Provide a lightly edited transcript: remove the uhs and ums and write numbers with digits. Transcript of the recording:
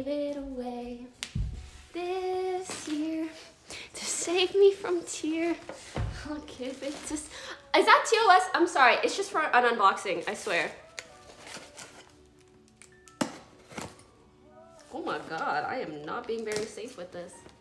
gave it away this year to save me from tear. I'll give it to... Is that TOS? I'm sorry. It's just for an unboxing, I swear. Oh my god, I am not being very safe with this.